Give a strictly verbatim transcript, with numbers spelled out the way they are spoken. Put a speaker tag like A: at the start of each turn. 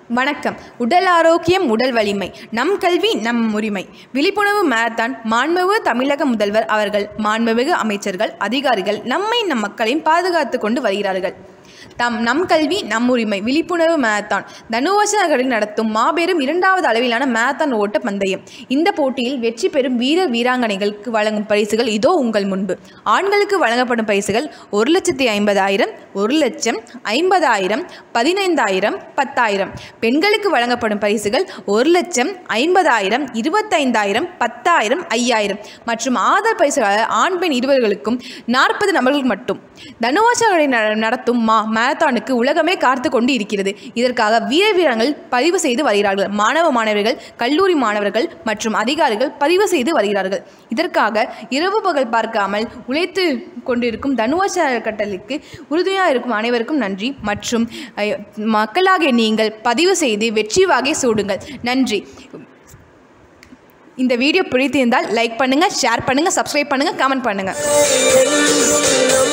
A: வணக்கம். உடல் ஆரோக்கியம், உடல் வலிமை, நம் கல்வி நம் உரிமை. விழிப்புணர்வு மாரத்தான். மாண்புமிகு தமிழக முதல்வர் அவர்கள், மாண்புமிகு அமைச்சர்கள், அதிகாரிகள் நம்மை நம் மக்களையும் பாதுகாத்து கொண்டு வருகிறார்கள். தம் நம் கல்வி நம் உரிமை விழிப்புணர்வு மாரத்தான் தனுவாச நகரில் நடத்தும் மாபெரும் இரண்டாவது அளவிலான மாரத்தான் ஓட்ட பந்தயம். இந்த போட்டியில் வெற்றி பெறும் வீரர் வீராங்கனைகளுக்கு வழங்கும் பரிசுகள் இதோ உங்கள் முன்பு. ஆண்களுக்கு வழங்கப்படும் பரிசுகள் ஒரு லட்சத்தி ஐம்பதாயிரம், ஒரு லட்சம், ஐம்பதாயிரம், பதினைந்தாயிரம், பத்தாயிரம். பெண்களுக்கு வழங்கப்படும் பரிசுகள் ஒரு லட்சம், ஐம்பதாயிரம், இருபத்தைந்தாயிரம், பத்தாயிரம், ஐயாயிரம் மற்றும் ஆதர் பரிசுகள் ஆண் பெண் இருவர்களுக்கும் நாற்பது நபர்களுக்கு மட்டும். தனுவாச நகரில் நடத்தும் மா மாரத்தானுக்கு உலகமே காத்து கொண்டு இருக்கிறது. இதற்காக வீர வீரர்கள் பதிவு செய்து வருகிறார்கள். மாணவ மாணவர்கள், கல்லூரி மாணவர்கள் மற்றும் அதிகாரிகள் பதிவு செய்து வருகிறார்கள். இதற்காக இரவு பகல் பார்க்காமல் உழைத்து கொண்டிருக்கும் தனுவாச கட்டளைக்கு உறுதுணையாக இருக்கும் அனைவருக்கும் நன்றி. மற்றும் மக்களாகிய நீங்கள் பதிவு செய்து வெற்றி வாகை சூடுங்கள். நன்றி. இந்த வீடியோ பிடித்திருந்தால் லைக் பண்ணுங்கள், ஷேர் பண்ணுங்கள், சப்ஸ்கிரைப் பண்ணுங்கள், கமெண்ட் பண்ணுங்கள்.